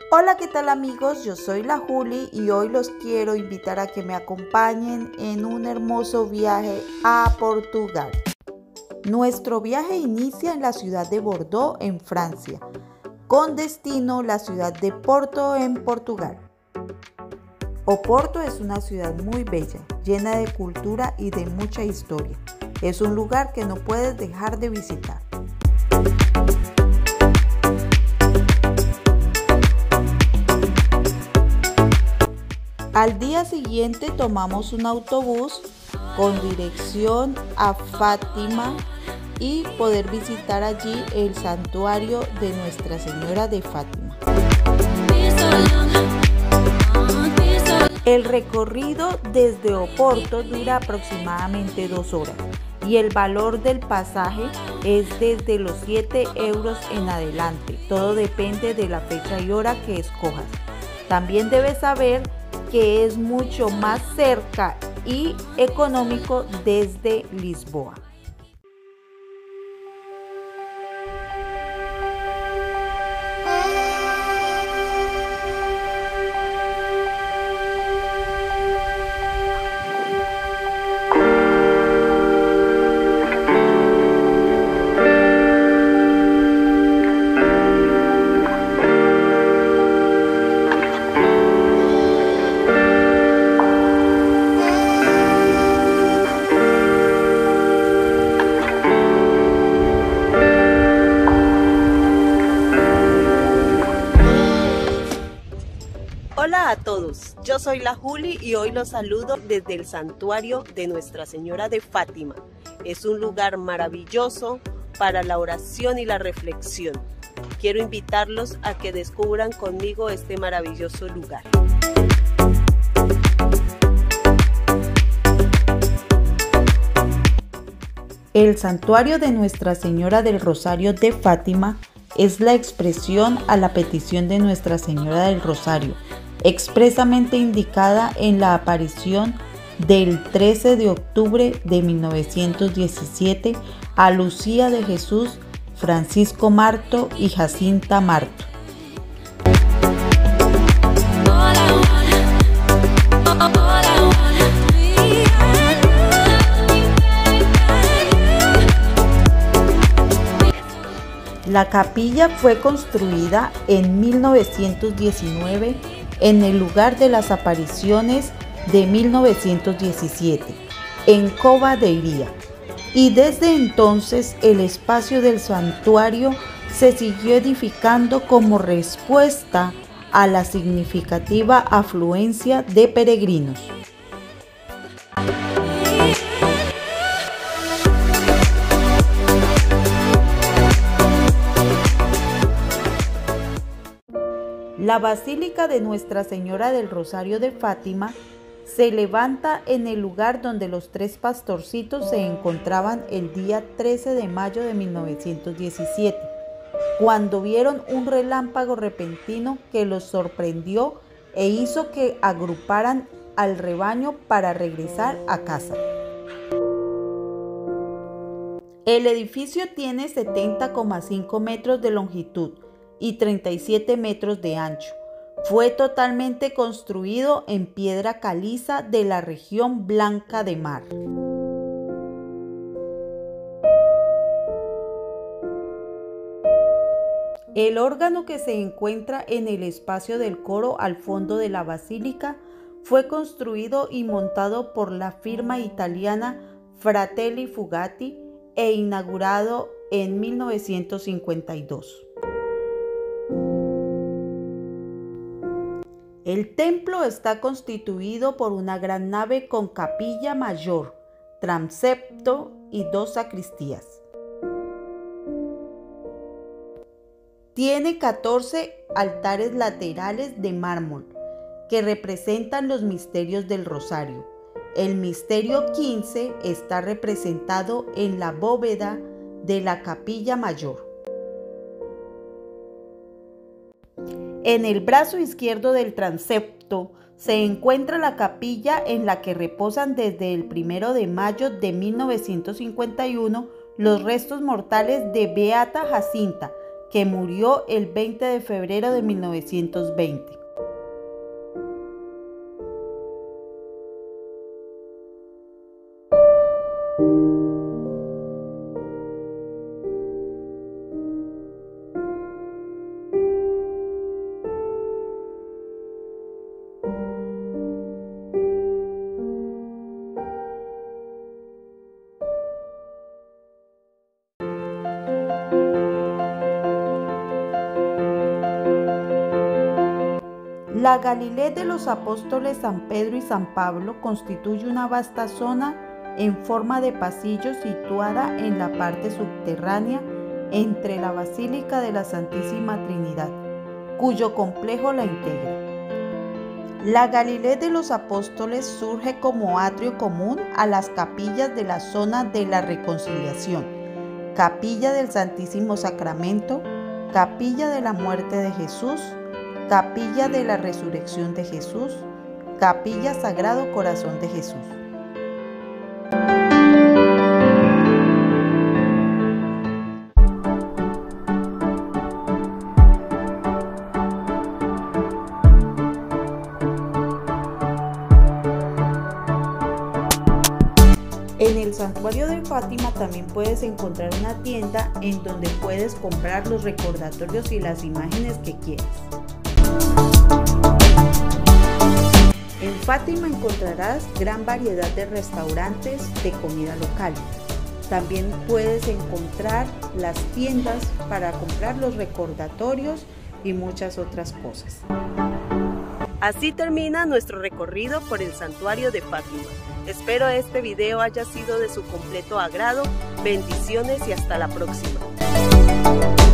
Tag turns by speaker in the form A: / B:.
A: Hola, ¿qué tal amigos? Yo soy la Juli y hoy los quiero invitar a que me acompañen en un hermoso viaje a Portugal. Nuestro viaje inicia en la ciudad de Bordeaux, en Francia, con destino la ciudad de Porto, en Portugal. Oporto es una ciudad muy bella, llena de cultura y de mucha historia. Es un lugar que no puedes dejar de visitar. Al día siguiente tomamos un autobús con dirección a Fátima y poder visitar allí el santuario de Nuestra Señora de Fátima. El recorrido desde Oporto dura aproximadamente 2 horas y el valor del pasaje es desde los 7 euros en adelante. Todo depende de la fecha y hora que escojas. También debes saber que es mucho más cerca y económico desde Lisboa.
B: Hola a todos, yo soy la Juli y hoy los saludo desde el santuario de Nuestra Señora de Fátima. Es un lugar maravilloso para la oración y la reflexión. Quiero invitarlos a que descubran conmigo este maravilloso lugar.
A: El santuario de Nuestra Señora del Rosario de Fátima es la expresión a la petición de Nuestra Señora del Rosario, expresamente indicada en la aparición del 13 de octubre de 1917 a Lucía de Jesús, Francisco Marto y Jacinta Marto. La capilla fue construida en 1919 en el lugar de las apariciones de 1917, en Cova de Iria, y desde entonces el espacio del santuario se siguió edificando como respuesta a la significativa afluencia de peregrinos. La Basílica de Nuestra Señora del Rosario de Fátima se levanta en el lugar donde los 3 pastorcitos se encontraban el día 13 de mayo de 1917, cuando vieron un relámpago repentino que los sorprendió e hizo que agruparan al rebaño para regresar a casa. El edificio tiene 70,5 metros de longitud y 37 metros de ancho. Fue totalmente construido en piedra caliza de la región Blanca de Mar. El órgano que se encuentra en el espacio del coro al fondo de la basílica fue construido y montado por la firma italiana Fratelli Fugatti e inaugurado en 1952. El templo está constituido por una gran nave con capilla mayor, transepto y 2 sacristías. Tiene 14 altares laterales de mármol que representan los misterios del Rosario. El misterio 15 está representado en la bóveda de la capilla mayor. En el brazo izquierdo del transepto se encuentra la capilla en la que reposan desde el 1 de mayo de 1951 los restos mortales de Beata Jacinta, que murió el 20 de febrero de 1920. La Galilea de los apóstoles San Pedro y San Pablo constituye una vasta zona en forma de pasillo situada en la parte subterránea entre la Basílica de la Santísima Trinidad, cuyo complejo la integra. La Galilea de los apóstoles surge como atrio común a las capillas de la zona de la Reconciliación, Capilla del Santísimo Sacramento, Capilla de la Muerte de Jesús, Capilla de la Resurrección de Jesús, Capilla Sagrado Corazón de Jesús. En el Santuario de Fátima también puedes encontrar una tienda en donde puedes comprar los recordatorios y las imágenes que quieras. En Fátima encontrarás gran variedad de restaurantes de comida local. También puedes encontrar las tiendas para comprar los recordatorios y muchas otras cosas.
B: Así termina nuestro recorrido por el Santuario de Fátima. Espero este video haya sido de su completo agrado. Bendiciones y hasta la próxima.